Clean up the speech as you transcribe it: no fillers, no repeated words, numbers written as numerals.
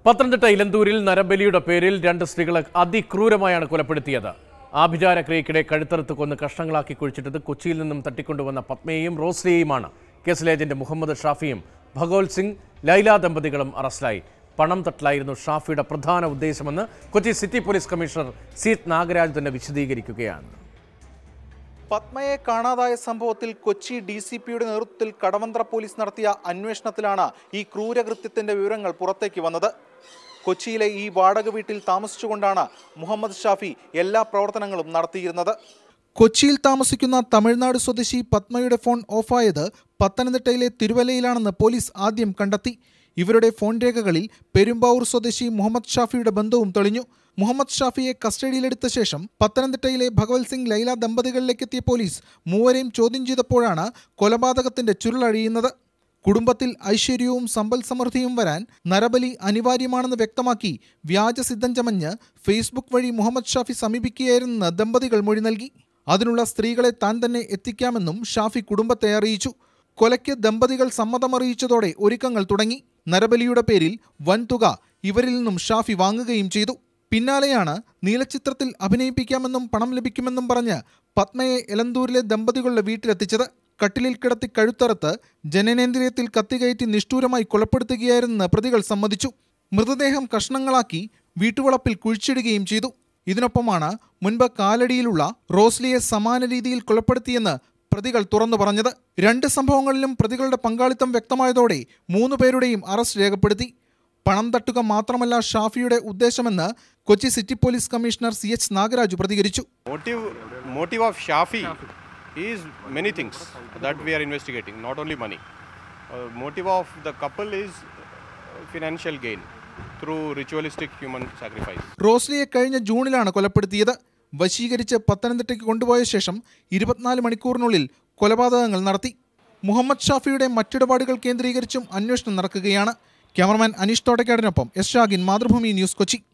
പത്തനംതിട്ട ഇലന്തൂരിൽ നരബലിയുടെ പേരിൽ രണ്ട് സ്ത്രീകളെ അതിക്രൂരമായാണ് കൊലപ്പെടുത്തിയത്. ആഭിചാരക്രിയയ്ക്കിടെ കഴുത്തറുത്ത് കൊന്ന് കഷ്ണങ്ങളാക്കി കുഴിച്ചിട്ടത് കൊച്ചിയിൽ നിന്നും തട്ടിക്കൊണ്ടുവന്ന പത്മയെയും റോസ്ലിയെയുമാണ്. കേസിലെ ഏജന്റ് മുഹമ്മദ് ഷാഫിയും ഭഗോൽ സിംഗ് ലൈല ദമ്പതികളും അറസ്റ്റിലായി. പണം തട്ടലായിരുന്നു ഷാഫിയുടെ പ്രധാന ഉദ്ദേശമെന്ന് Kochi city police commissioner C Nagaraj തന്നെ വിശദീകരിക്കുകയാണ്. പത്മയെ കാണാതായ സംഭവത്തിൽ കൊച്ചി DCPയുടെ നേതൃത്വത്തിൽ കടവന്ത്ര പോലീസ് നടത്തിയ അന്വേഷണത്തിലാണ് ഈ ക്രൂരകൃത്യത്തിന്റെ വിവരങ്ങൾ പുറത്തേക്ക് വന്നത്. കൊച്ചിയിലെ ഈ വാടക വീട്ടിൽ താമസിച്ചുകൊണ്ടാണ് മുഹമ്മദ് ഷാഫി എല്ലാ പ്രവർത്തനങ്ങളും നടത്തിയിരുന്നത്. കൊച്ചിയിൽ താമസിക്കുന്ന തമിഴ്നാട് സ്വദേശി പത്മയുടെ ഫോൺ ഓഫായത് പത്തനംതിട്ടയിലെ തിരുവല്ലയിലാണെന്ന് പോലീസ് ആദ്യം കണ്ടെത്തി. ഇവരുടെ ഫോൺ രേഖകളിൽ പെരുമ്പാവൂർ സ്വദേശി മുഹമ്മദ് ഷാഫിയുടെ ബന്ധവും തെളിഞ്ഞു. മുഹമ്മദ് ഷാഫിയെ കസ്റ്റഡിയിലെടുത്ത ശേഷം പത്തനംതിട്ടയിലെ ഭഗവൽ സിംഗ് ലൈല ദമ്പതികളിലേക്കെത്തിയ പോലീസ് മൂവരെയും ചോദ്യം ചെയ്തപ്പോഴാണ് കൊലപാതകത്തിന്റെ ചുരുളഴിയുന്നത്. കുടുംബത്തിൽ ഐശ്വര്യവും സമ്പൽ സമൃദ്ധിയും വരാൻ നരബലി അനിവാര്യമാണെന്ന് വ്യക്തമാക്കി വ്യാജസിദ്ധം ചമഞ്ഞ് ഫേസ്ബുക്ക് വഴി മുഹമ്മദ് ഷാഫി സമീപിക്കുകയായിരുന്നെന്ന് ദമ്പതികൾ മൊഴി നൽകി. അതിനുള്ള സ്ത്രീകളെ താൻ തന്നെ എത്തിക്കാമെന്നും ഷാഫി കുടുംബത്തെ അറിയിച്ചു. കൊലയ്ക്ക് ദമ്പതികൾ സമ്മതമറിയിച്ചതോടെ ഒരുക്കങ്ങൾ തുടങ്ങി. നരബലിയുടെ പേരിൽ വൻതുക ഇവരിൽ നിന്നും ഷാഫി വാങ്ങുകയും ചെയ്തു. പിന്നാലെയാണ് നീലച്ചിത്രത്തിൽ അഭിനയിപ്പിക്കാമെന്നും പണം ലഭിക്കുമെന്നും പറഞ്ഞ് പത്മയെ എലന്തൂരിലെ ദമ്പതികളുടെ വീട്ടിലെത്തിച്ചത്. കട്ടിലിൽ കിടത്തി കഴുത്തറുത്ത് ജനനേന്ദ്രിയത്തിൽ കത്തികയറ്റി നിഷ്ഠൂരമായി കൊലപ്പെടുത്തുകയായിരുന്നെന്ന് പ്രതികൾ സമ്മതിച്ചു. മൃതദേഹം കഷ്ണങ്ങളാക്കി വീട്ടുവളപ്പിൽ കുഴിച്ചിടുകയും ചെയ്തു. ഇതിനൊപ്പമാണ് മുൻപ് കാലടിയിലുള്ള റോസ്ലിയെ സമാന രീതിയിൽ കൊലപ്പെടുത്തിയെന്ന് പ്രതികൾ തുറന്നു പറഞ്ഞത്. രണ്ട് സംഭവങ്ങളിലും പ്രതികളുടെ പങ്കാളിത്തം വ്യക്തമായതോടെ 3 പേരുടെയും അറസ്റ്റ് രേഖപ്പെടുത്തി. പണം തട്ടുക മാത്രമല്ല ഷാഫിയുടെ ഉദ്ദേശമെന്ന് Kochi city police commissioner CH Nagaraju പ്രതികരിച്ചു. Motive of Shafi is many things that we are investigating, not only money. Motive of the couple is financial gain through ritualistic human sacrifice. റോസ്ലിയെ കഴിഞ്ഞ ജൂണിലാണ് കൊലപ്പെടുത്തിയത്. വശീകരിച്ച് പത്തനംതിട്ടയ്ക്ക് കൊണ്ടുപോയ ശേഷം 24 മണിക്കൂറിനുള്ളിൽ കൊലപാതകങ്ങൾ നടത്തി. മുഹമ്മദ് ഷാഫിയുടെ മറ്റിടപാടുകൾ കേന്ദ്രീകരിച്ചും അന്വേഷണം നടക്കുകയാണ്. ക്യാമറമാൻ അനീഷ് തോട്ടക്കാടിനൊപ്പം S. ഷാഗിൻ, മാതൃഭൂമി ന്യൂസ്, കൊച്ചി.